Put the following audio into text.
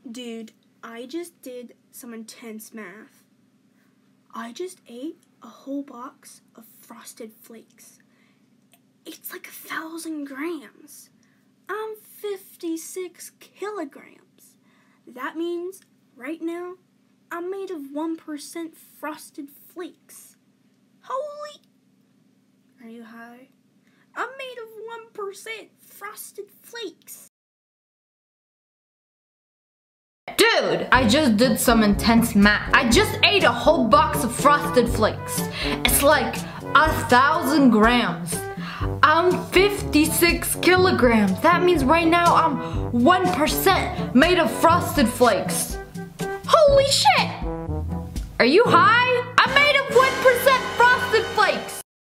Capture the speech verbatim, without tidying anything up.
Dude, I just did some intense math. I just ate a whole box of Frosted Flakes. It's like a thousand grams. I'm fifty-six kilograms. That means right now I'm made of one percent Frosted Flakes. Holy! Are you high? I'm made of one percent Frosted Flakes. Dude, I just did some intense math. I just ate a whole box of Frosted Flakes. It's like a thousand grams. I'm fifty-six kilograms. That means right now I'm one percent made of Frosted Flakes. Holy shit! Are you high?